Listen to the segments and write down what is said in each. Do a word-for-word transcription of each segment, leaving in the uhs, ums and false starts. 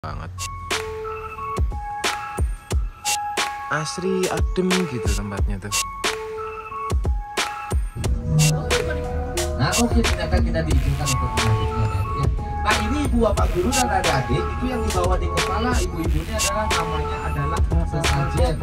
banget, asri adem gitu tempatnya tuh. Nah oke, ternyata kita diizinkan untuk melanjutnya ya. Nah ini ibu bapak guru dan adik-adik itu yang dibawa di kepala ibu-ibunya adalah namanya adalah sesajen.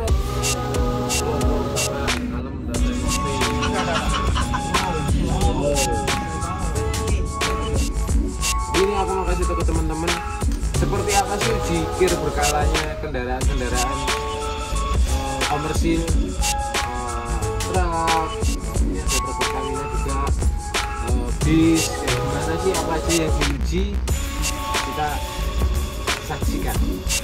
Ini aku mau kasih tahu ke teman-teman seperti apa sih jikir berkalanya kendaraan-kendaraan eh, komersil, eh, truk, ini ada truk Pertamina juga, eh, bis, ya, gimana sih apa sih yang diuji, kita saksikan.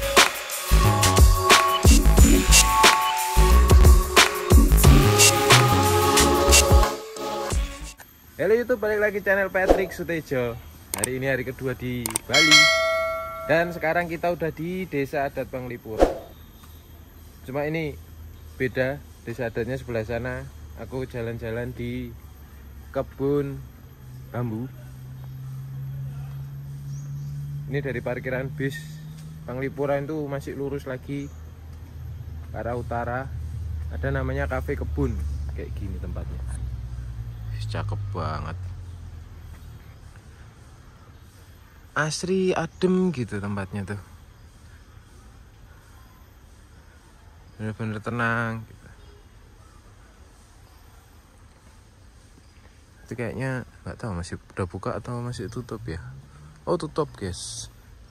Halo YouTube, balik lagi channel Patrick Sutejo. Hari ini hari kedua di Bali. Dan sekarang kita udah di Desa Adat Penglipur. Cuma ini beda, desa adatnya sebelah sana. Aku jalan-jalan di kebun bambu. Ini dari parkiran bis Penglipuran itu masih lurus lagi ke arah utara. Ada namanya Cafe Kebun. Kayak gini tempatnya. Cakep banget, asri adem gitu tempatnya tuh, bener-bener tenang gitu. Itu kayaknya nggak tahu masih udah buka atau masih tutup ya. Oh tutup guys,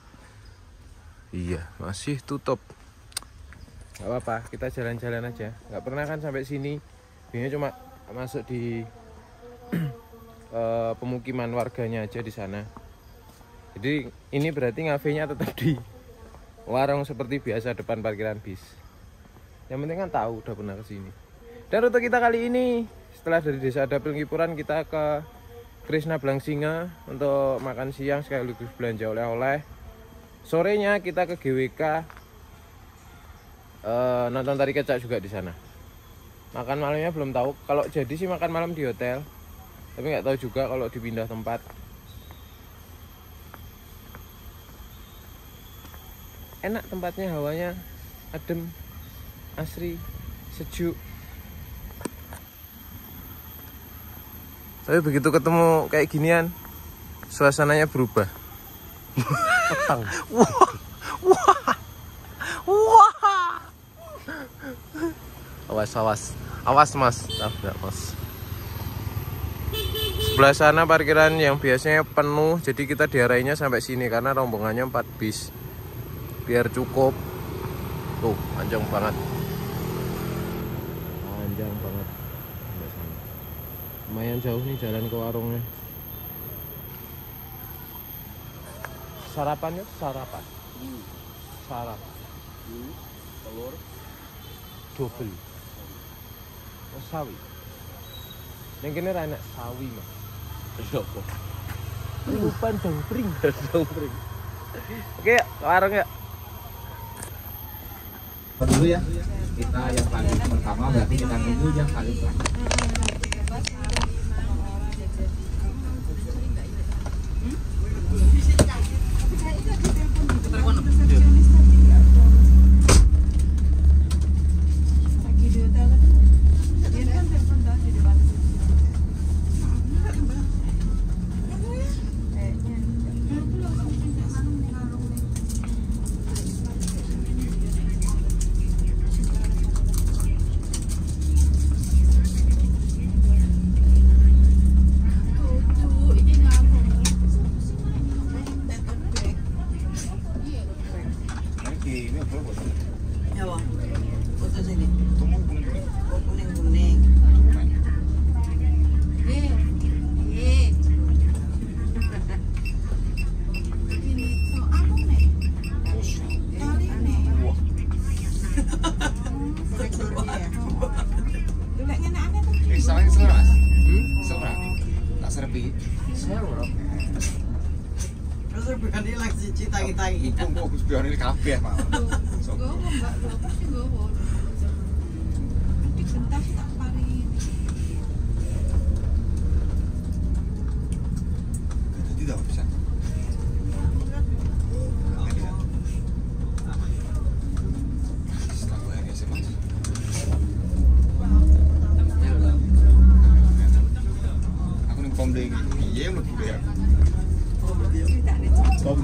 iya masih tutup. Gak apa-apa, kita jalan-jalan aja. Nggak pernah kan sampai sini, ini cuma masuk di Uh, pemukiman warganya aja di sana. Jadi ini berarti ngafenya tetap di warung seperti biasa depan parkiran bis. Yang penting kan tahu udah pernah kesini. Dan rute kita kali ini setelah dari Desa Adat Penglipuran kita ke Krishna Blangsinga untuk makan siang sekaligus belanja oleh-oleh. Sorenya kita ke G W K uh, nonton tari kecak juga di sana. Makan malamnya belum tahu. Kalau jadi sih makan malam di hotel. Tapi nggak tahu juga kalau dipindah tempat. Enak tempatnya, hawanya adem, asri, sejuk. Tapi begitu ketemu kayak ginian, suasananya berubah. Petang. Wah, wah, wah. Awas, awas, awas mas, tabrak mas. Sebelah sana parkiran yang biasanya penuh, jadi kita diarahinnya sampai sini karena rombongannya empat bis biar cukup. Tuh panjang banget, panjang banget. Lumayan jauh nih jalan ke warungnya. Sarapannya sarapan hmm. Sarapan hmm. Telur double oh, sawi. Yang kini enak sawi mah. Sopo? Lupan dongpring. Dongpring. Oke, ke warung ya. Dulu ya. Kita yang paling pertama berarti kita nunggu yang paling terakhir.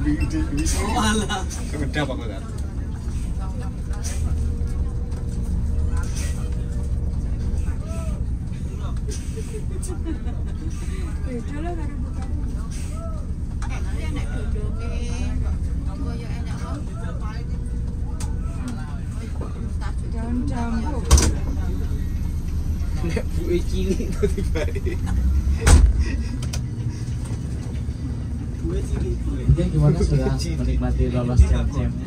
Oh alah. Ngedap aku kan. Beda lah karo bukan. Eh, tapi enak dodoke. Koyo enak kok. Daun jambu. Nek buke cilik to dibalik. Gue cilik. Dia gimana sudah menikmati lolos jam-jamnya?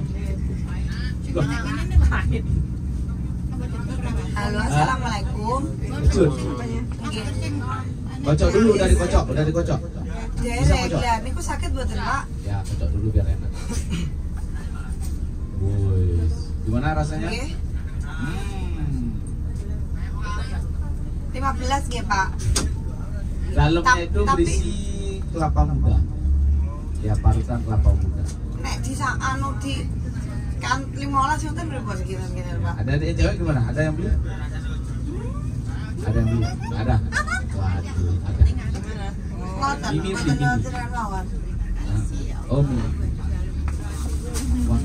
Halo, assalamualaikum. Betul. Kocok dulu, udah dikocok, udah dikocok. Bisa kocok? Ya, ini kok sakit buatan Pak. Ya, kocok dulu biar enak. Woi, gimana rasanya? Oke. Hmm. lima belas nggih, Pak. Dalamnya Tap- itu tapi- berisi kelapa muda. Ya, parutan kelapa muda. Nek di sa- anu di kan lima belas itu berapa sekitar-sekitar, Pak? Ada yang cewek gimana? Ada yang beli? Ada yang beli? Ada. Waduh, ada. Ngoten, Ini ngoten beli, ngoten lawan. Nah, oh, beli. Wah,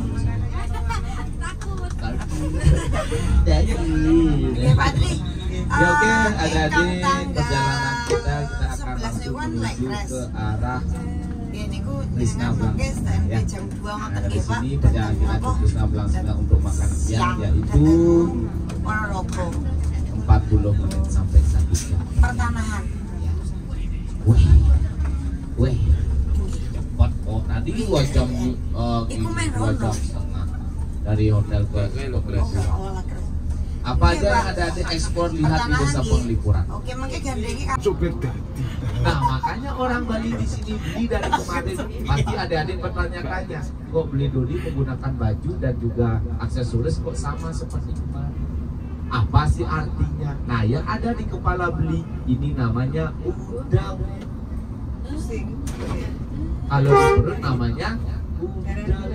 Jadi, Oke, Pak Tri. Ya oke, Eh, ada di ingkang tanggal perjalanan kita kita akan sebelas langsung Dewan menuju Lekres. ke arah Ya niku Krishna jenengan Blang. mengke stand Ya. jam dua Nah, ngoten dari nggih, Pak. sini perjalanan kita ke Krishna Belangsina untuk makan siang yaitu Ponorogo. empat puluh menit sampai satu jam. Pertanahan. Wih, wih, cepat kok. Nanti dua jam, uh, Iku main dua rono. jam setengah dari hotel ke ke Krishna. Oh, lah, terus. Apa Oke, aja Pak. yang ada di ekspor lihat di desa Pertanahan, Penglipuran. nggih. Oke, mengke gandengi kan. Supir dadi. Nah makanya orang Bali di sini beli dari kemarin pasti adik-adik bertanya-tanya kok beli Dodi menggunakan baju dan juga aksesoris kok sama seperti kemarin. Apa sih artinya? Nah yang ada di kepala beli ini namanya udang. Pusing. Kalau di perut namanya udang.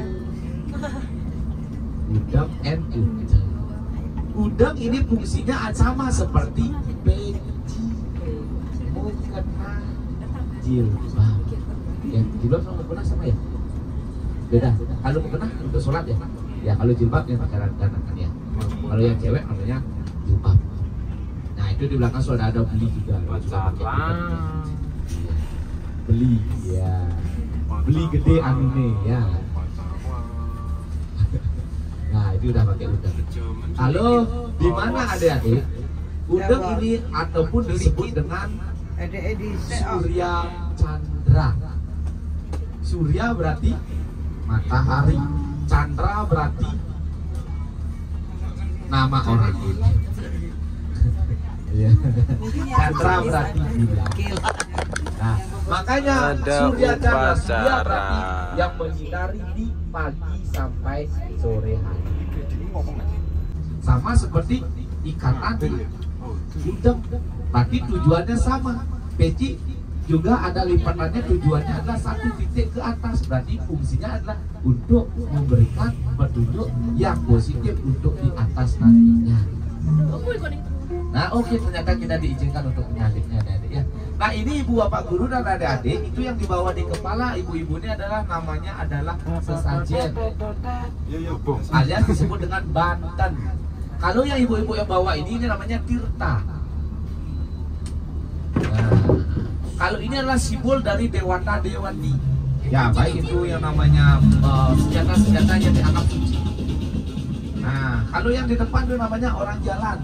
Udang and udang. Udang ini fungsinya sama seperti peci. Mukena jilbab. Ya, jilbab sama mukena sama ya? Beda. Kalau mukena untuk sholat ya? Ya, kalau jilbab yang pakai kanan kan ya. Kalau yang cewek namanya jilbab. Nah, itu di belakang sudah ada beli juga. Juga pakai jilbab. Iya. Beli, ya. Beli gede anime ya. Nah, itu udah pakai udang. Halo, di mana adik-adik? Udang ini ataupun disebut dengan Surya Chandra. Surya berarti matahari, Chandra berarti nama orang. Iya. Chandra berarti bulan. Nah, makanya Ada Surya Chandra Surya upacara. berarti yang menyinari di pagi sampai sore hari. Sama seperti ikan tadi, udang, tapi tujuannya sama. Peci juga ada lipatannya, tujuannya adalah satu titik ke atas, berarti fungsinya adalah untuk memberikan petunjuk yang positif untuk di atas nantinya. Nah oke, ternyata kita diizinkan untuk menyalipnya adik-adik ya. Nah ini ibu bapak guru dan adik-adik itu yang dibawa di kepala ibu-ibu ini adalah namanya adalah sesajen, alias disebut dengan banten. Kalau yang ibu-ibu yang bawa ini, ini namanya tirta. Nah, kalau ini adalah simbol dari dewata dewati. Ya baik itu yang namanya uh, senjata-senjata yang dianggap suci. Nah kalau yang di depan itu namanya orang jalan.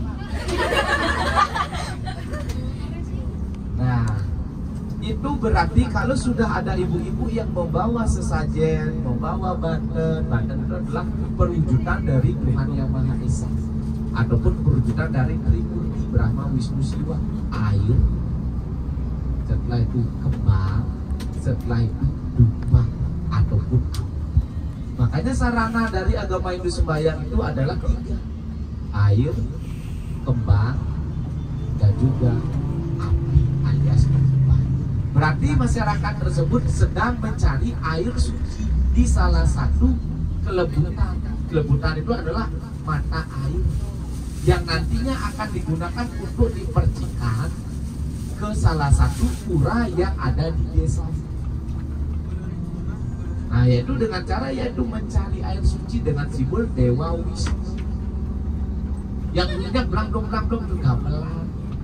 Nah itu berarti kalau sudah ada ibu-ibu yang membawa sesajen, membawa banten, banten itu adalah perwujudan dari Tuhan Yang Maha Esa, ataupun perwujudan dari Trimurti Brahma Wisnu Siwa, air, setelah itu kembang, setelah itu dupa ataupun api. Makanya sarana dari agama Hindu sembahyang itu adalah tiga: air, kembang, dan juga api alias dupa. Berarti masyarakat tersebut sedang mencari air suci di salah satu kelebutan. Kelebutan itu adalah mata air yang nantinya akan digunakan untuk dipercikan ke salah satu pura yang ada di desa. Nah, yaitu dengan cara yaitu mencari air suci dengan simbol Dewa Wisnu. Yang bunyinya blang-dong-blang-dong itu gamelan.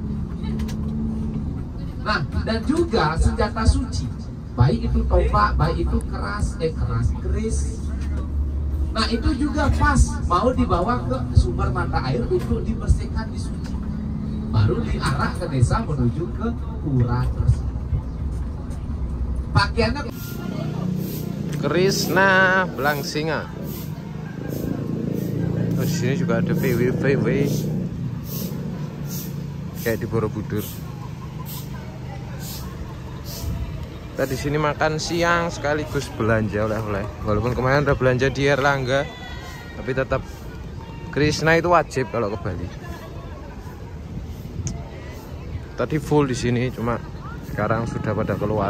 Nah, dan juga senjata suci, baik itu tombak, baik itu keras, eh keras, keris. Nah, itu juga pas mau dibawa ke sumber mata air untuk dibersihkan, disuci. Baru diarah ke desa menuju ke pura tersebut. Pakaiannya Krishna Blangsinga. Oh, di sini juga ada V W V W kayak di Borobudur. Kita di sini makan siang sekaligus belanja oleh-oleh. Walaupun kemarin udah belanja di Erlangga, tapi tetap Krishna itu wajib kalau ke Bali. Tadi full di sini, cuma sekarang sudah pada keluar.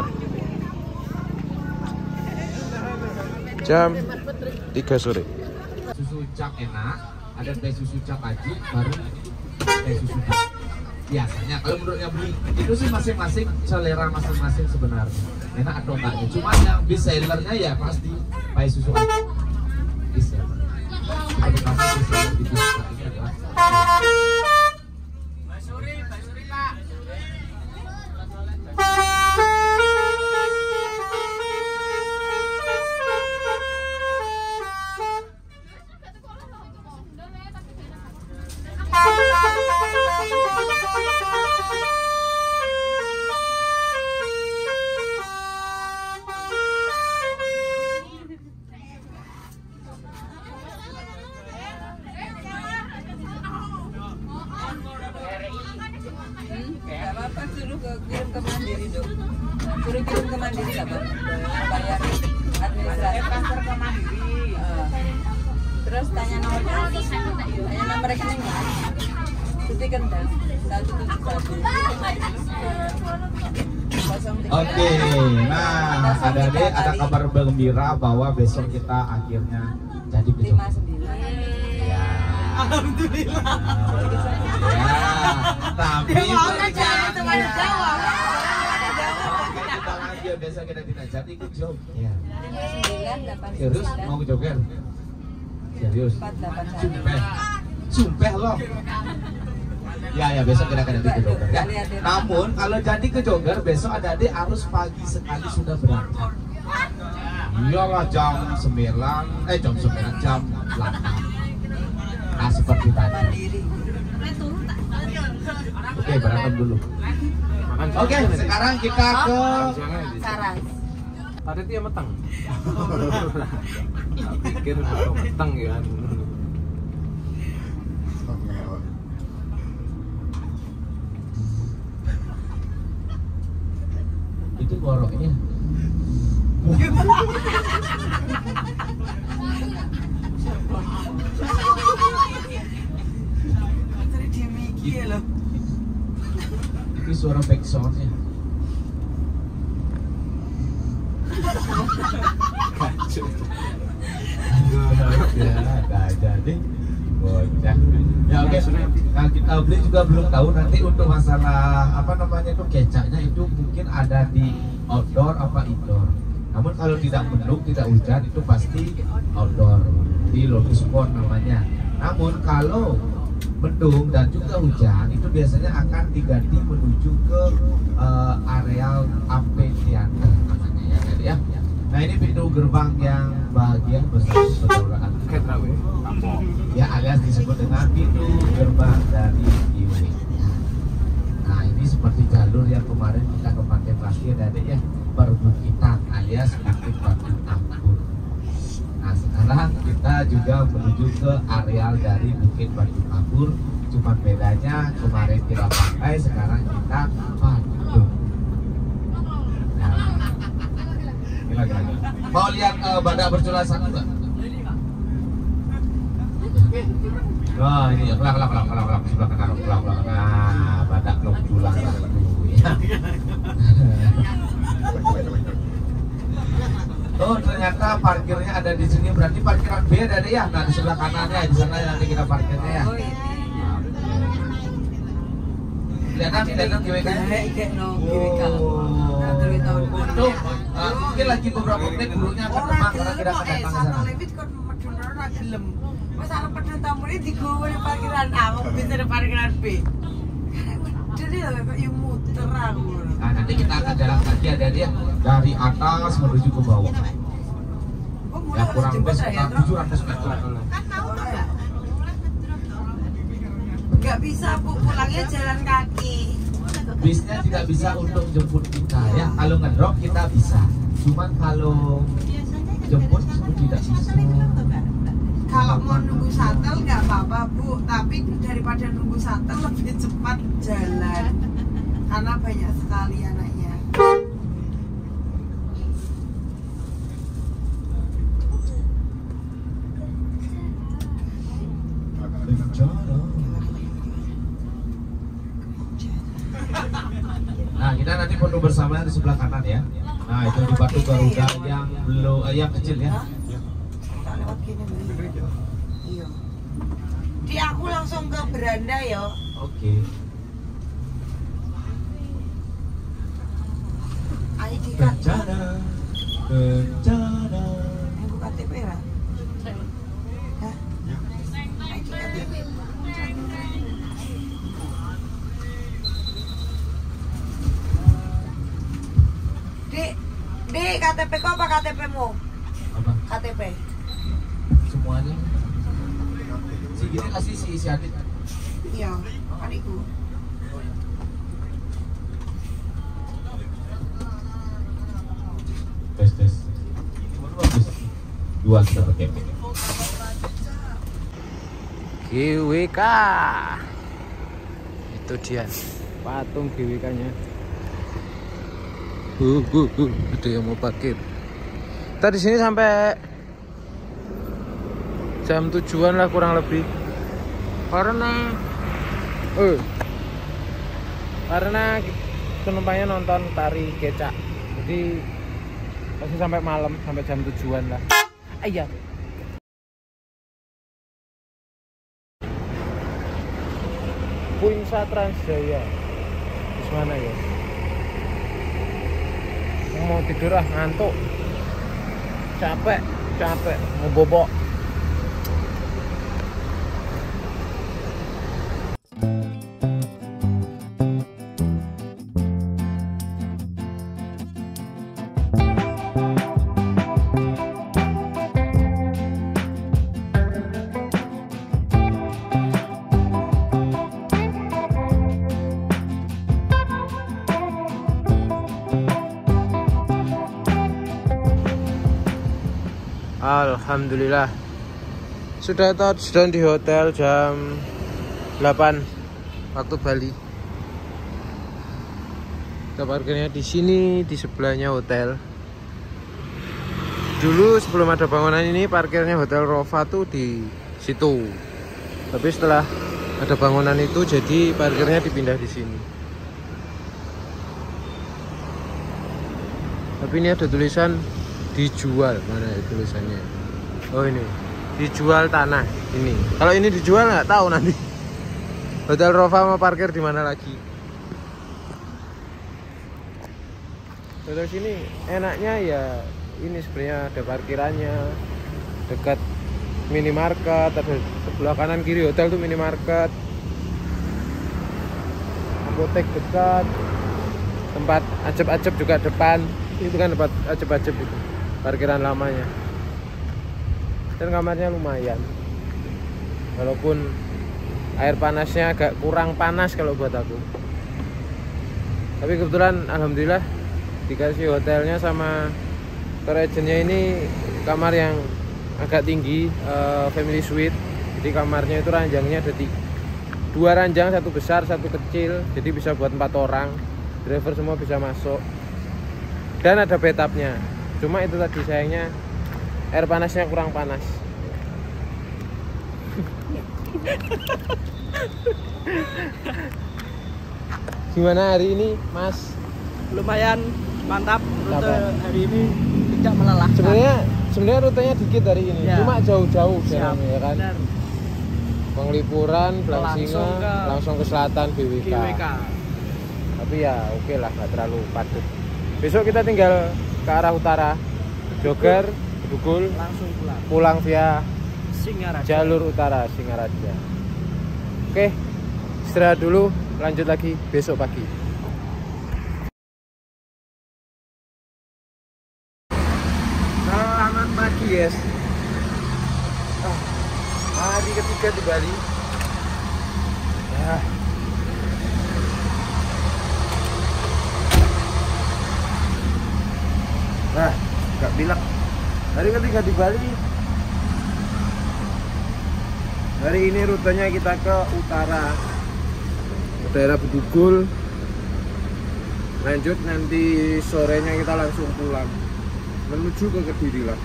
Jam tiga sore. susu cap enak, ada teh susu cap aji, baru teh susu cap. Biasanya kalau menurutnya beli itu sih masing-masing selera masing-masing sebenarnya, enak atau enggaknya. Cuma yang best sellernya ya pasti pai susu aji. Best seller. Ada pasti best seller di bisnis ini adalah Basuri, Basuri Pak. Gak apa-apa, suruh ke, kirim ke Mandiri dong. Suruh kirim ke Mandiri gak apa? Bayar administrasi. Transfer ke Mandiri. Uh, terus tanya nomor tanya nomor rekeningnya. Tuti Kendang satu tujuh satu. Oke, nah adik-adik ada kabar gembira bahwa besok kita akhirnya jadi besok. lima sembilan. Ya. Alhamdulillah. Ya, tapi Jangan cuma dijawab. aja biasa kita tidak jadi ke job. Ya. lima sembilan delapan Serius mau ke Joker? Serius? empat delapan satu. Sumpah, sumpah loh. Ya ya besok kita akan jadi ke Joker. Ya. Namun kalau jadi ke Joker besok adik-adik harus pagi sekali sudah berangkat. Iyalah jam sembilan, eh jam sembilan jam delapan. Nah seperti tadi. Oke berantem dulu. Oke sekarang kita ke Saras. Tadi dia meteng. Pikir meteng ya. itu boroknya. Dia mikir loh. Itu suara backsoundnya. Gak jadi bocah. Ya oke, nah kita beli juga belum tahu nanti untuk masalah apa namanya itu kecaknya itu mungkin ada di outdoor apa indoor. Namun kalau tidak mendung, tidak hujan itu pasti outdoor di Lotus Pond namanya. Namun kalau mendung dan juga hujan itu biasanya akan diganti menuju ke uh, areal amphitheater namanya ya tadi ya. Nah ini pintu gerbang yang bahagia bersama ya alias disebut dengan pintu gerbang dari Iwi. Nah ini seperti jalur yang kemarin kita ke Pantai Plastir tadi ya, perbukitan alias Bukit Batu Ampur. Nah sekarang kita juga menuju ke areal dari Bukit Batu Ampur, cuma bedanya kemarin kita pantai, sekarang kita Bandung. Nah, gila, gila, gila. Mau lihat uh, badak bercula satu nggak? Oh ini ya, kelak kelak kelak kelak kelak sebelah kanan, kelak kelak. Nah, badak bercula satu ya. Oh ternyata parkirnya ada di sini, berarti parkiran B ada deh ya. Nah di sebelah kanannya di sana nanti kita parkirnya ya. Kelihatan kelihatan G W K. Kayak no G W K. Oh, Nah, terus tahun untung uh, mungkin lagi beberapa menit burungnya akan Orang terbang karena gelem kita kok, akan eh datang ke satu sana. lewit kon medun ora gelem. Wes arep pedun tamune digowo ning parkiran A, kok bisa di parkiran B. Jadi ya kok yo muter aku. Nah, nanti kita akan jalan kaki ada dia dari atas menuju ke bawah. Kok Ya mulai kurang jemput lebih saya, sekitar Trok? tujuh ratus meter. Gak bisa bu, pulangnya jalan kaki. Bisnya tidak bisa untuk jemput kita ya. Kalau ngedrop kita bisa. Cuman kalau jemput itu tidak bisa. Kalau mau nunggu shuttle nggak apa-apa bu, tapi daripada nunggu shuttle lebih cepat jalan karena banyak sekali anaknya. Nah, kita nanti foto bersama di sebelah kanan ya. Nah, itu di Batu Garuda yang belum eh, yang kecil ya. Tak lewat gini Bu. Iya. Di aku langsung ke beranda ya. Oke. Ayo di kan. Bencana, bencana. Aku K T P lah. Hah? Ayo di K T P. Dek, dek K T P kau apa K T P-mu? Apa? K T P. Semuanya. Si gini kasih si si Adit. Iya, adikku. Tes tes. Bagus. Dua kita pakai. G W K. Itu dia patung G W K-nya. Uh, uh, uh, ada yang mau parkir. Kita di sini sampai jam tujuan lah kurang lebih. Karena eh karena penumpangnya nonton tari kecak. Jadi pasti sampai malam, sampai jam tujuan lah. Ayah. Puingsa Transjaya. Di mana ya? Mau tidur ah, ngantuk. Capek, capek, mau bobok. Alhamdulillah sudah touchdown di hotel jam delapan waktu Bali. Kita parkirnya di sini di sebelahnya hotel. Dulu sebelum ada bangunan ini parkirnya Hotel Rova tuh di situ. Tapi setelah ada bangunan itu jadi parkirnya dipindah di sini. Tapi ini ada tulisan dijual, mana ya tulisannya? Oh ini dijual tanah ini. Kalau ini dijual nggak tahu nanti. Hotel Rova mau parkir di mana lagi? Hotel sini enaknya ya ini sebenarnya ada parkirannya dekat minimarket, ada sebelah kanan kiri hotel tuh minimarket, apotek dekat, tempat acep-acep juga depan. Itu kan tempat acep-acep itu parkiran lamanya, dan kamarnya lumayan walaupun air panasnya agak kurang panas kalau buat aku. Tapi kebetulan alhamdulillah dikasih hotelnya sama tour agentnya ini kamar yang agak tinggi, uh, family suite. Jadi kamarnya itu ranjangnya ada tiga, dua ranjang, satu besar satu kecil, jadi bisa buat empat orang. Driver semua bisa masuk dan ada bathtubnya. Cuma itu tadi sayangnya air panasnya kurang panas. Gimana hari ini, Mas? Lumayan mantap, rute Mantap. hari ini tidak melelahkan. Sebenarnya sebenarnya rutenya dikit hari ini, Ya. cuma jauh-jauh Siap, jalannya ya kan. benar. Penglipuran, Blangsinga, Langsung ke- langsung ke selatan G W K. G W K. Tapi ya oke lah, nggak terlalu padat. Besok kita tinggal ke arah utara, jogger Bedugul langsung pulang. pulang via Singaraja. jalur utara Singaraja. Oke, istirahat dulu, lanjut lagi besok pagi. Selamat pagi guys. Ah, hari ketiga di Bali. Ya. Nah, gak bilang hari ketiga di Bali. Hari ini rutenya kita ke utara, ke daerah Bedugul. Lanjut nanti sorenya kita langsung pulang menuju ke Kediri lah.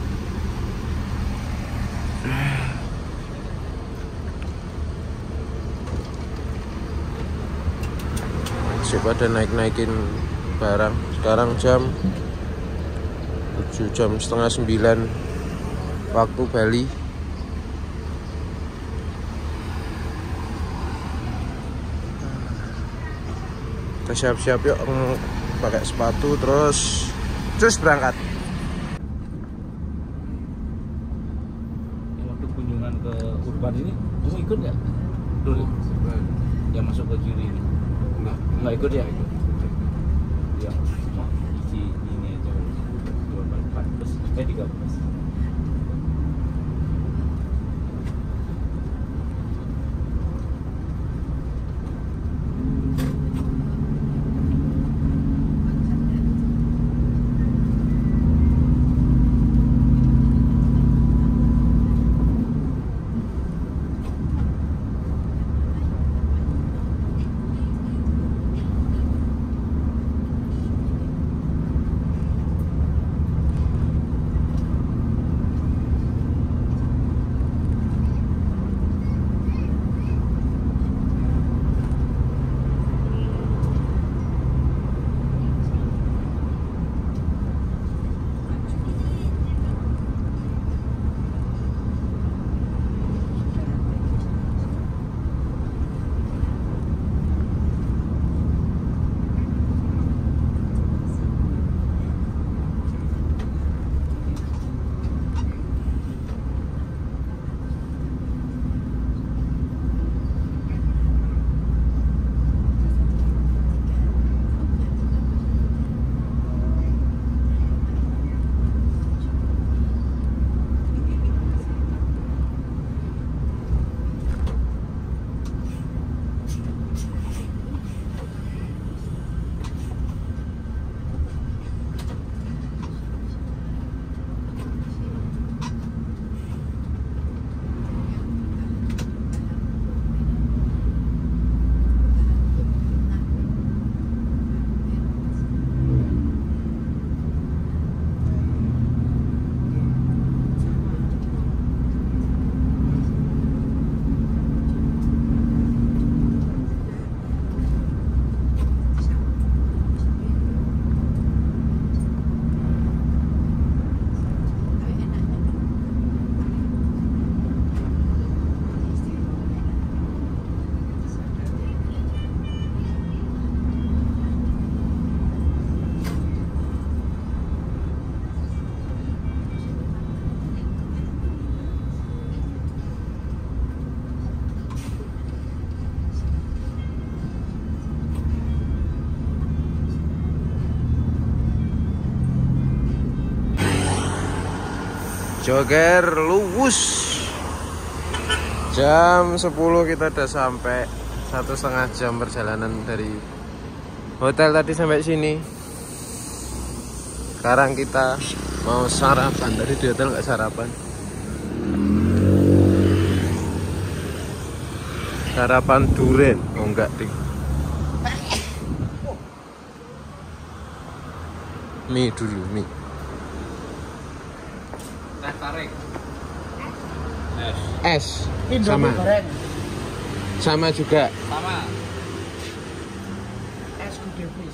Masih pada naik-naikin barang. Sekarang jam tujuh, jam setengah sembilan waktu Bali. Kita siap-siap yuk, pakai sepatu terus terus berangkat. Yang waktu kunjungan ke Urban ini, kamu ikut nggak? Dulu yang masuk ke juri ini Enggak, nggak ikut ya? Yang cuma isi ini aja dua belas, empat belas, eh tiga belas. Jogger Luwus. Jam sepuluh kita udah sampai. Satu setengah jam perjalanan dari hotel tadi sampai sini. Sekarang kita mau sarapan. Tadi di hotel nggak sarapan. Sarapan duren. Oh enggak ding. Mie dulu mie. Teh tarik. Es. Sama. Sama juga. Sama. Es kude fish.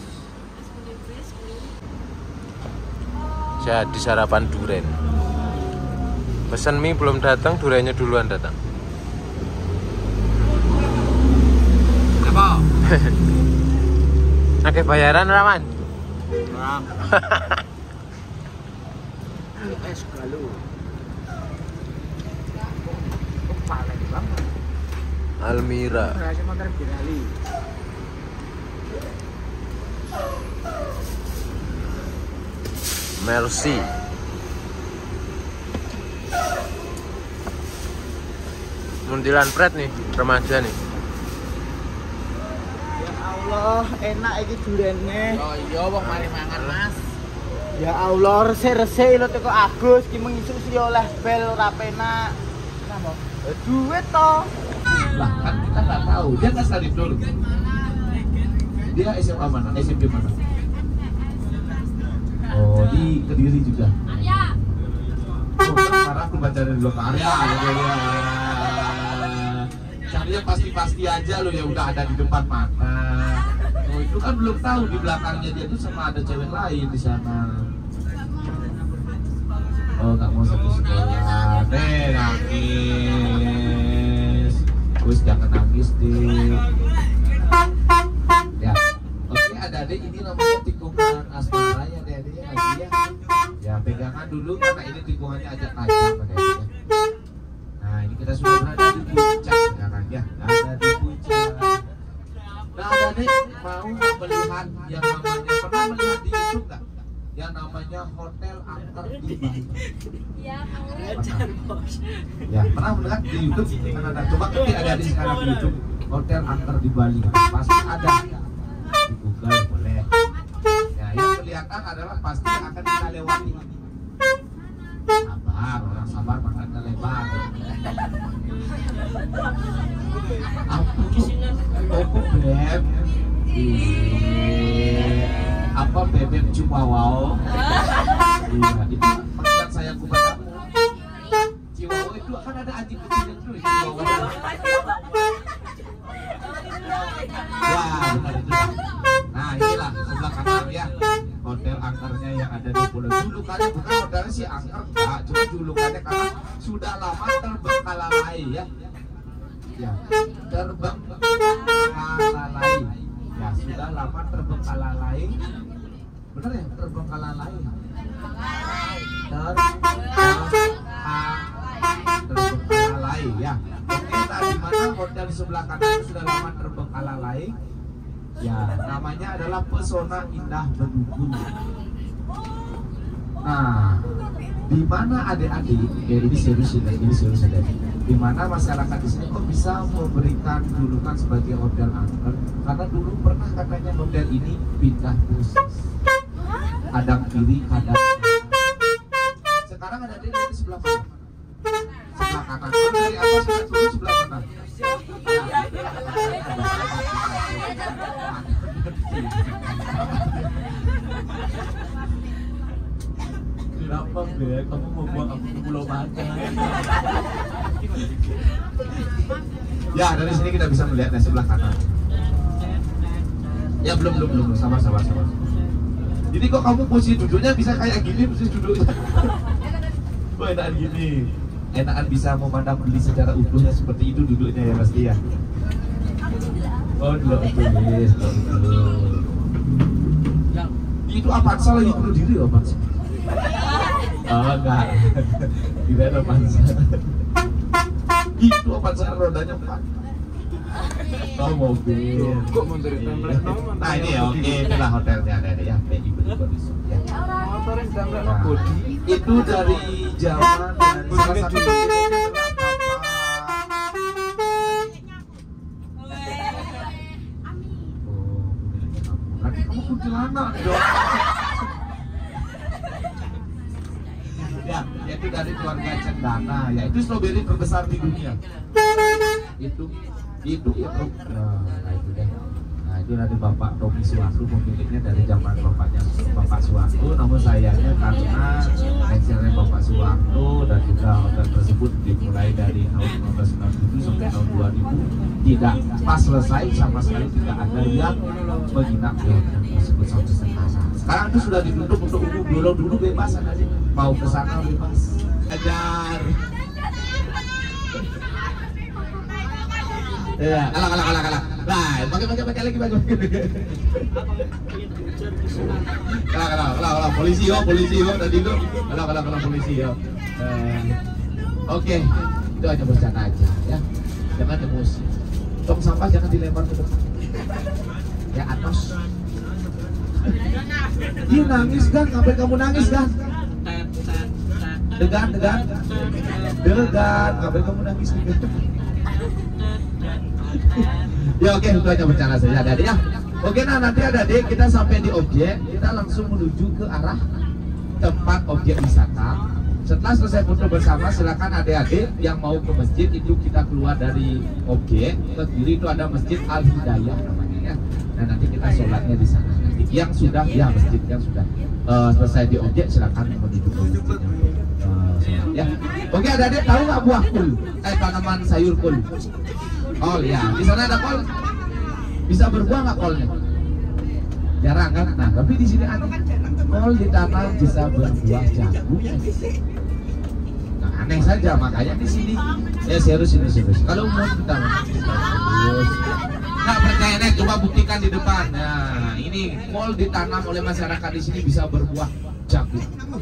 Jadi sarapan duren. Pesan mie belum datang, durennya duluan datang. Apa? Oke bayaran Raman. Nah. suka lu. Oh, paling banget. Almira. Berhasil motor Binali. Mercy. Muntilan Pret nih, remaja nih. Ya Allah, enak iki durene. Oh iya, wong mari mangan, Mas. Ya Allah, resik-resik lho teko Agus ki mengisuk sih oleh bel ora penak. Kenapa? Duit to. Lah kan kita nggak tahu, dia nggak salib dulu. Dia S M A mana? S M P mana? Oh, di Kediri juga. Oh, kan sekarang aku baca dari blog Arya. Carinya pasti-pasti aja lo ya udah ada di depan mata. Oh, itu kan belum tahu di belakangnya dia tuh sama ada cewek lain di sana. Oh, nggak mau satu sekolah. Nih, nangis. Terus jangan nangis deh. Ya, oke adik-adik, ini namanya tikungan asmara ya adik-adik ya lagi ya. Ya pegangan dulu karena ini tikungannya agak tajam adik-adik ya. Nah ini kita sudah berada di puncak ya kan ya, ada di puncak. Nah adik-adik mau melihat yang namanya, pernah melihat di YouTube nggak? Yang namanya Hotel Angker di Bali. Pernah? Ya pernah melihat di YouTube? Kan ada. Coba ketik adik-adik sekarang di YouTube Hotel Angker di Bali. Pasti ada. Di Google boleh. Ya yang kelihatan adalah pasti akan kita lewati. Sabar, orang sabar makanya lebar. Apa? Apa beb? Apa bebek Ciwawau? Iya, itu panggilan saya kepadamu. Ciwawau itu kan ada anjing kecil itu Ciwawau. Ya, benar itu. Nah, inilah sebelah kanan ya. Hotel angkernya yang ada di Pulau. Julukannya bukan hotelnya si angker, enggak, cuma julukannya karena sudah lama terbengkalai ya. Ya, terbengkalai. Ya, sudah lama terbengkalai. Benar ya, terbengkalai. Terbengkalai ya. Oke, nah di mana hotel di sebelah kanan itu sudah lama terbengkalai? Ya, namanya adalah Pesona Indah Bedugul. Nah, di mana adik-adik? Ya ini serius ya, ini serius ya. Di mana masyarakat di sini kok bisa memberikan julukan sebagai hotel angker? Karena dulu pernah katanya hotel ini pindah khusus. Kadang kiri, kadang sekarang ada di sebelah kanan. Sebelah kanan. Kalau dari atas kita turun sebelah kanan. Kenapa Beb? Kamu mau buang aku ke Pulau Bangka? Ya dari sini kita bisa melihat di sebelah kanan. Ya belum belum belum sabar sabar sabar. Jadi kok kamu posisi duduknya bisa kayak gini posisi duduknya? Oh enakan gini, enakan bisa memandang beli secara utuhnya seperti itu duduknya ya pasti ya. Oh dulu itu yes, dulu. Itu Avanza lagi bunuh diri Avanza. Oh enggak, tidak ada Avanza. Itu Avanza rodanya empat. Oh mobil. Kok mundur template nomor? Nah ini ya oke, inilah hotelnya ada ya. Kayak ibu ibu di sini ya. Motor yang template Nah, body. itu dari zaman dari salah satu pemiliknya adalah Bapak. Nanti kamu kuntilanak dong. Ya, yaitu dari keluarga Cendana, yaitu stroberi terbesar di dunia. Itu, itu ya bro. Nah itu deh. Nah itu dari Bapak Tommy Suwanto, pemiliknya dari zaman bapaknya Bapak Suwanto. Namun sayangnya karena ekselnya Bapak Suwanto dan juga hotel tersebut dimulai dari tahun seribu sembilan ratus sembilan puluh tujuh sampai tahun dua ribu tidak pas selesai, sama sekali tidak ada yang menginap di hotel tersebut sampai sekarang. Sekarang itu sudah ditutup untuk umum. Dulu dulu bebas ada sih, mau ke sana bebas. Ajar. Ya, kalah kalah kalah kalah. Nah, pakai pakai pakai lagi pakai. Kalah kalah kalah kalah polisi yo, polisi yo tadi itu. Kalah kalah kalah polisi yo. Eh, Oke, itu hanya bercanda aja ya. Jangan emosi. Tong sampah jangan dilempar ke depan. Ya atas. Ih nangis kan, sampai kamu nangis kan? Degan, degan, degan, sampai kamu nangis gitu. Ya oke, itu aja bercanda saja adik ya. Oke, nah nanti adik kita sampai di objek, kita langsung menuju ke arah tempat objek wisata. Setelah selesai foto bersama, silakan adik-adik yang mau ke masjid itu kita keluar dari objek. Ke kiri itu ada Masjid Al Hidayah namanya ya. Nah nanti kita sholatnya di sana. Yang sudah ya masjid yang sudah uh, selesai di objek silakan menuju ke masjid. Uh, ya. Oke, adik-adik tahu nggak buah kul? Eh tanaman sayur kul. Kol ya. Di sana ada kol. Bisa berbuah nggak kolnya? Jarang kan? Nah tapi di sini ada kol ditanam bisa berbuah jagung. Nah, aneh saja makanya di sini ya serius ini serius. Kalau mau ditanam serius. Nggak percaya nih, coba buktikan di depan. Nah ini kol ditanam oleh masyarakat di sini bisa berbuah jagung.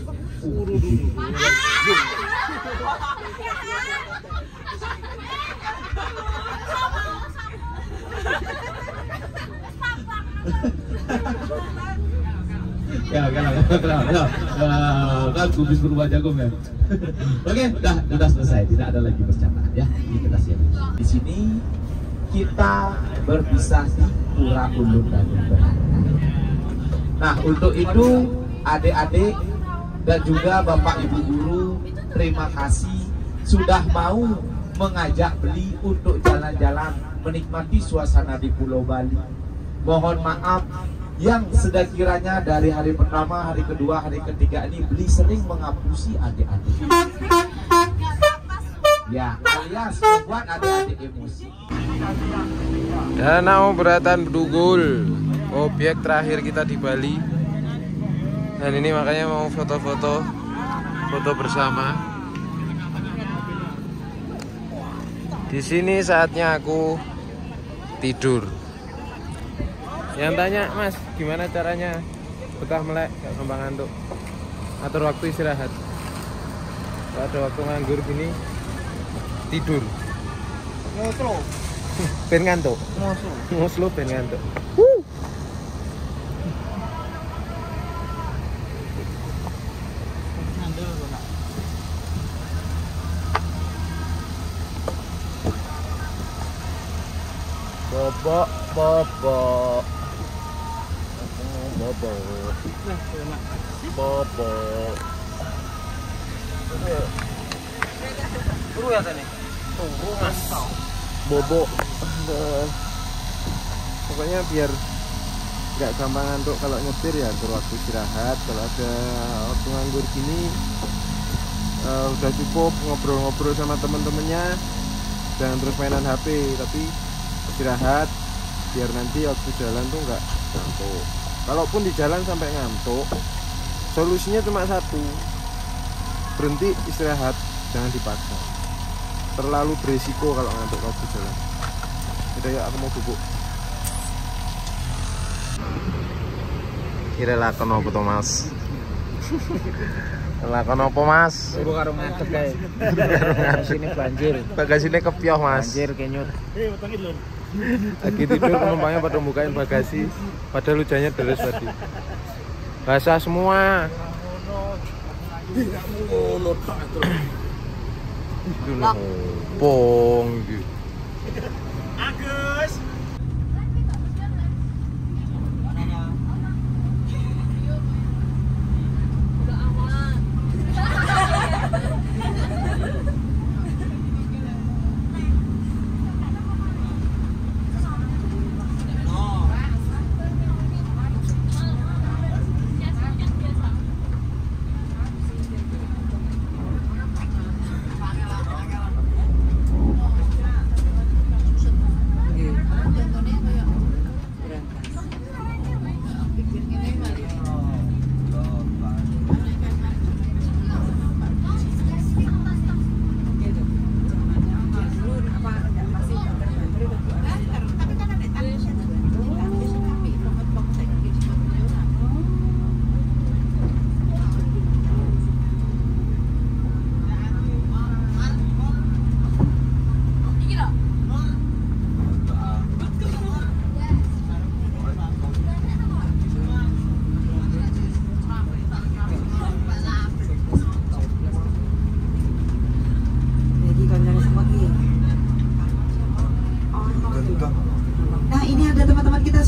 Ya, kenal, kenal, kenal. Kan kubis berubah jagung kan. Oke, udah, udah selesai. Tidak ada lagi bercandaan ya. Ini kita siap. Di sini kita berpisah di Pura Ulun dan Berata. Nah, untuk itu adik-adik dan juga bapak ibu guru, terima kasih sudah mau mengajak Beli untuk jalan-jalan menikmati suasana di Pulau Bali. Mohon maaf yang sekiranya dari hari pertama, hari kedua, hari ketiga ini Beli sering menghapusi adik-adik. Ya, alias membuat adik-adik emosi. Danau Beratan Bedugul, objek terakhir kita di Bali. Dan ini makanya mau foto-foto, foto bersama. Di sini saatnya aku tidur. Yang tanya, Mas, gimana caranya betah melek, gak gampang ngantuk? Atur waktu istirahat. Kalau ada waktu nganggur gini, tidur. Ngoslo. Ben ngantuk. Ngoslo. Ngoslo ben ngantuk. Bobok, bobok. Bobok. Bobok. Tunggu ya tadi. Tunggu mas. Bobok. Pokoknya biar nggak gampang ngantuk kalau nyetir ya atur waktu istirahat. Kalau ada waktu nganggur gini uh, udah cukup ngobrol-ngobrol sama temen-temennya, jangan terus mainan H P, tapi istirahat biar nanti waktu jalan tuh nggak ngantuk. Kalaupun di jalan sampai ngantuk, solusinya cuma satu, berhenti istirahat, jangan dipaksa. Terlalu beresiko kalau ngantuk waktu jalan. Udah ya, aku mau bubuk. Kira lakon apa to Mas? Lakon apa Mas? Ibu karo ngadeg kae. Sini banjir. Bagasine kepioh Mas. Banjir kenyut. Lagi tidur penumpangnya pada bukain bagasi, padahal hujannya deras tadi. Basah semua. Pong gitu. Agus.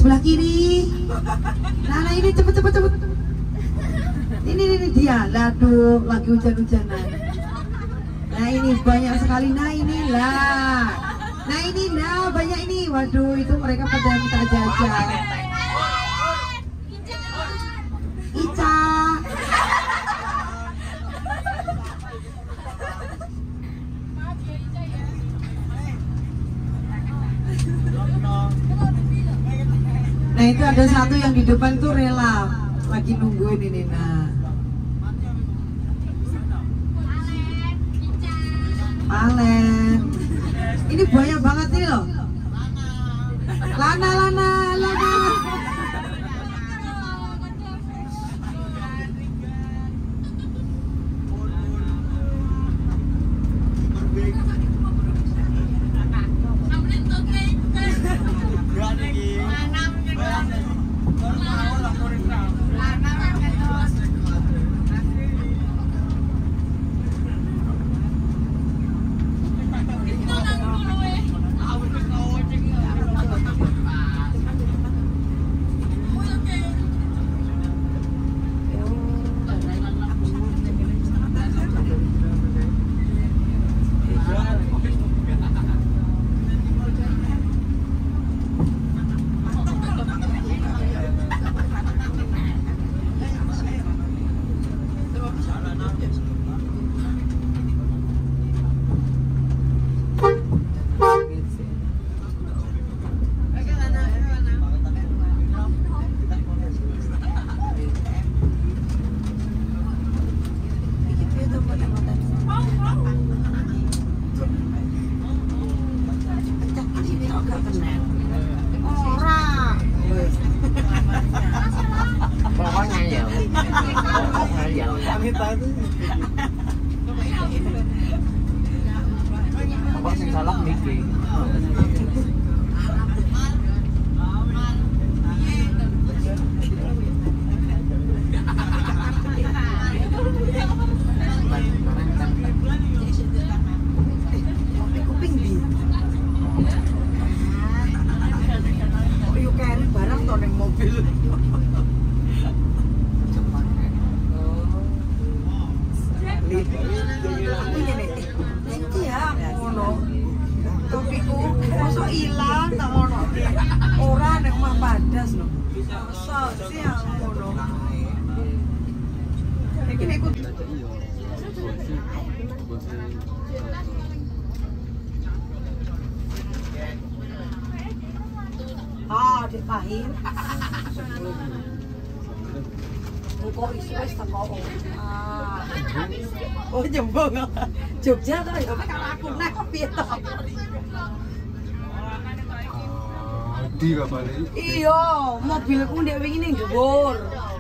sebelah kiri. Nah, nah ini cepet cepet cepet. Ini ini dia. Laduh, lagi hujan-hujanan. Nah ini banyak sekali. Nah inilah. Nah ini nah banyak ini. Waduh, itu mereka pada minta jajan. Ica. Nah itu ada satu yang di depan tuh rela lagi nungguin ini. Nah Alen, ini banyak banget nih loh. Lana, Lana, Lana. Apa sing salah mikir? Kuping di. Oh, yuk kan barang to ning mobil. Aku ngene. Iki ya ngono. Topiku mosok ilang tak ngono. Ora nek omah padas lho. Mosok sih yang ngono. Iki nek ku Ah, di pahit. Kok isu wis teko. Ah. Oh, jembung. Jogja to ya kalau aku nek kok piye to? Di gak balik. Iya, mobilku ndek wingi ning dhuwur.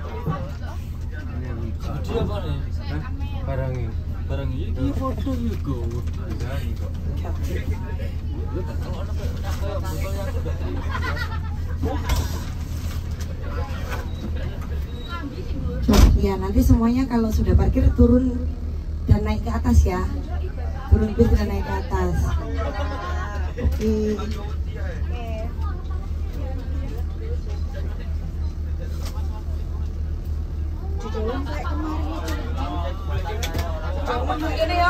Di apa nih? Barang ini. Barang ini di foto juga. Jangan kok. Lu tak tahu ana kayak botolnya aku udah. Ya nanti semuanya kalau sudah parkir turun dan naik ke atas ya. Turun bis dan naik ke atas. Oke. Di dalam kayak kemarin itu. Jangan begini ya.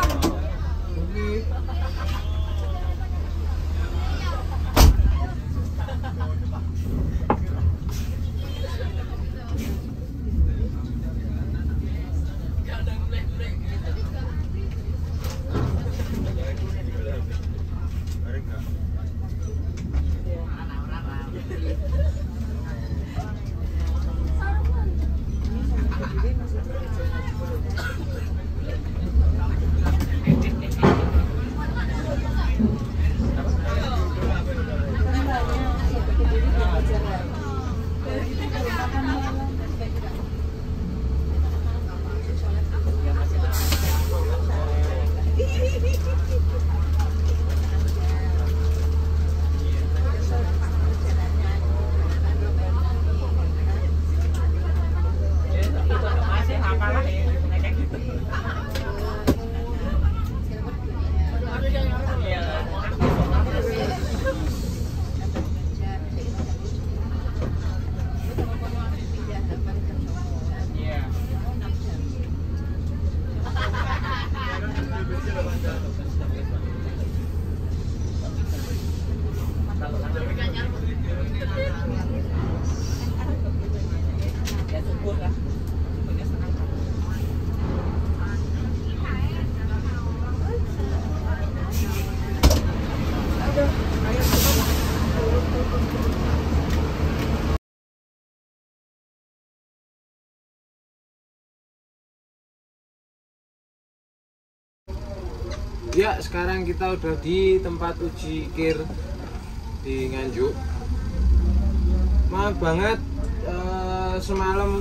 Ya, sekarang kita udah di tempat uji kir di Nganjuk. Maaf banget uh, semalam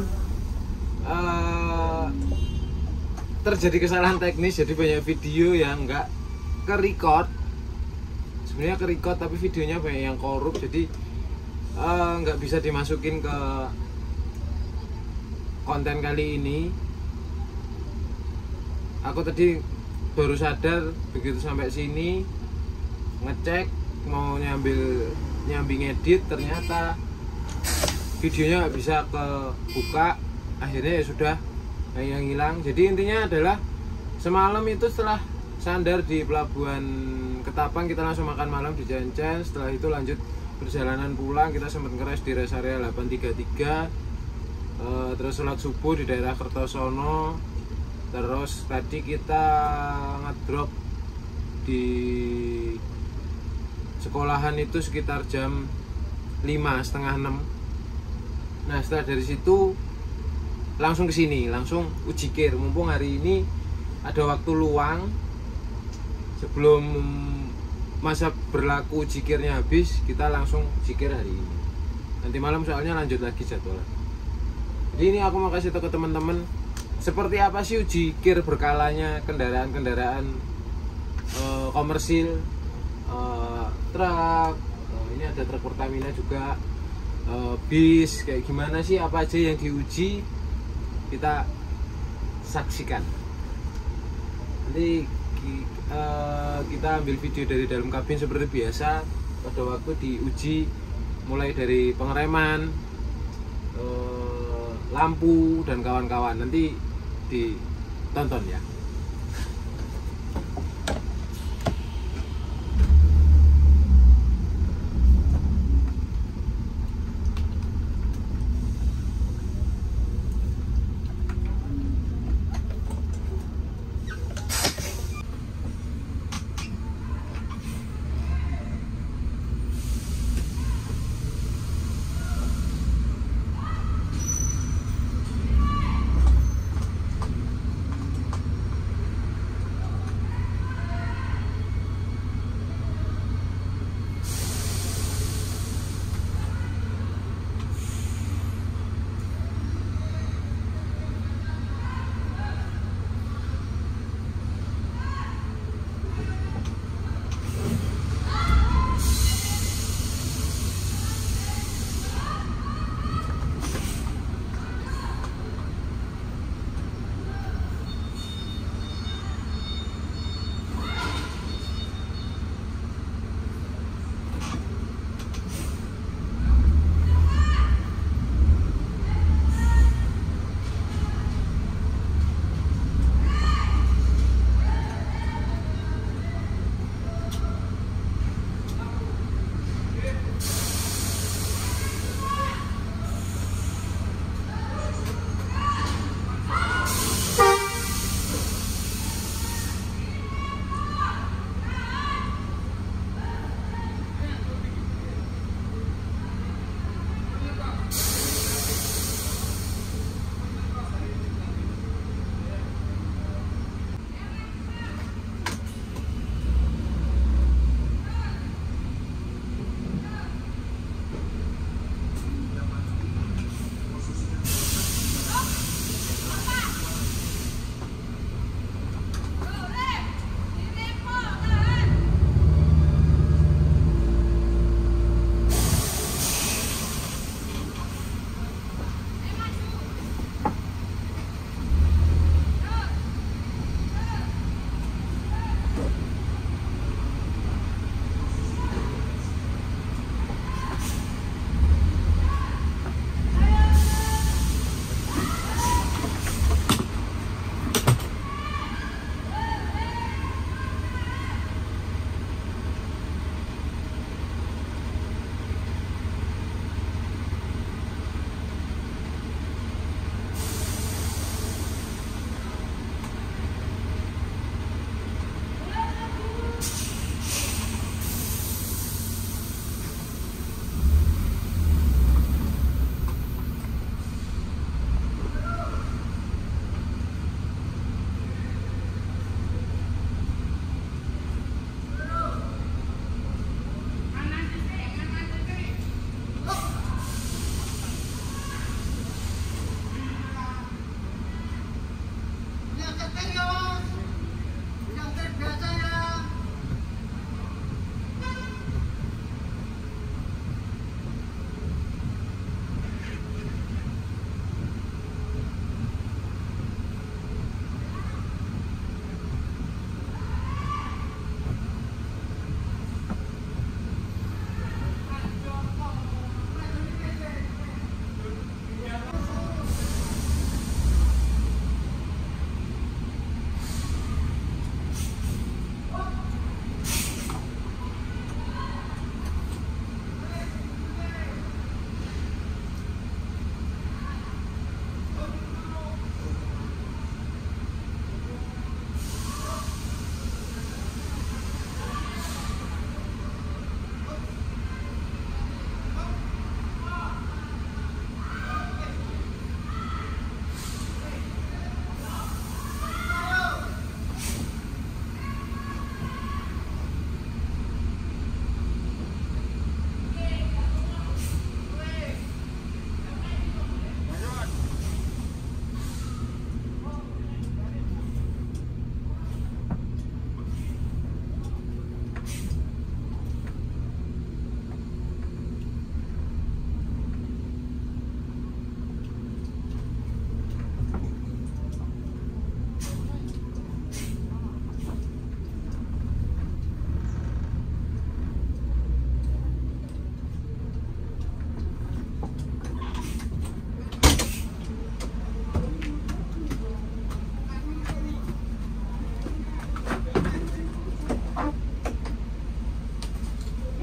uh, terjadi kesalahan teknis, jadi banyak video yang nggak ke-record. Sebenarnya ke-record tapi videonya banyak yang korup, jadi uh, nggak bisa dimasukin ke konten kali ini. Aku tadi baru sadar begitu sampai sini ngecek mau nyambil nyambi ngedit, ternyata videonya nggak bisa kebuka. Akhirnya ya sudah yang hilang. Jadi intinya adalah semalam itu setelah sandar di pelabuhan Ketapang, kita langsung makan malam di Cencen. Setelah itu lanjut perjalanan pulang, kita sempat ngeres di rest area delapan tiga tiga, e, terus sholat subuh di daerah Kertosono. Terus tadi kita ngedrop di sekolahan itu sekitar jam lima setengah enam. Nah setelah dari situ langsung ke sini, langsung uji kir. Mumpung hari ini ada waktu luang sebelum masa berlaku uji kirnya habis, kita langsung uji kir hari ini. Nanti malam soalnya lanjut lagi jadwal. Jadi ini aku mau kasih tahu ke teman-teman seperti apa sih uji kir berkalanya kendaraan-kendaraan e, komersil, e, truk, e, ini ada truk Pertamina juga, e, bis, kayak gimana sih, apa aja yang diuji, kita saksikan. Nanti e, kita ambil video dari dalam kabin seperti biasa pada waktu diuji, mulai dari pengereman, e, lampu dan kawan-kawan. Nanti ditonton ya.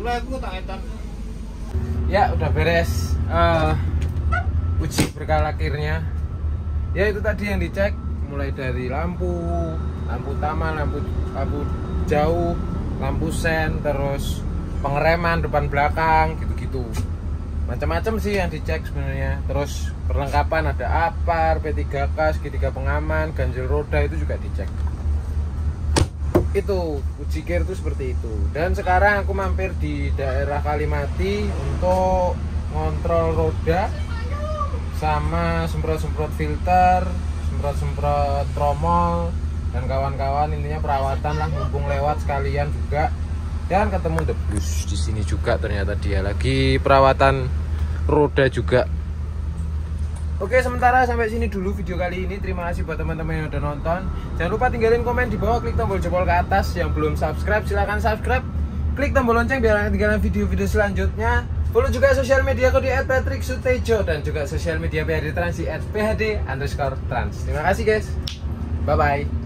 Lah aku tak etan. Ya udah beres uh, uji berkala akhirnya. Ya itu tadi yang dicek, mulai dari lampu, lampu utama, lampu lampu jauh, lampu sen, terus pengereman depan belakang gitu-gitu. Macam-macam sih yang dicek sebenarnya. Terus perlengkapan ada apar, P tiga K, segitiga pengaman, ganjil roda itu juga dicek. Itu uji gear itu seperti itu. Dan sekarang aku mampir di daerah Kalimati untuk ngontrol roda sama semprot-semprot filter, semprot-semprot tromol dan kawan-kawan, intinya perawatan lah, mumpung lewat sekalian juga. Dan ketemu Debus di sini juga, ternyata dia lagi perawatan roda juga. Oke, sementara sampai sini dulu video kali ini. Terima kasih buat teman-teman yang udah nonton. Jangan lupa tinggalin komen di bawah, klik tombol jempol ke atas. Yang belum subscribe silahkan subscribe, klik tombol lonceng biar nggak ketinggalan video-video selanjutnya. Follow juga sosial media aku di et patrick sutejo dan juga sosial media P H D Trans di et p h d underscore trans. Terima kasih guys, bye bye.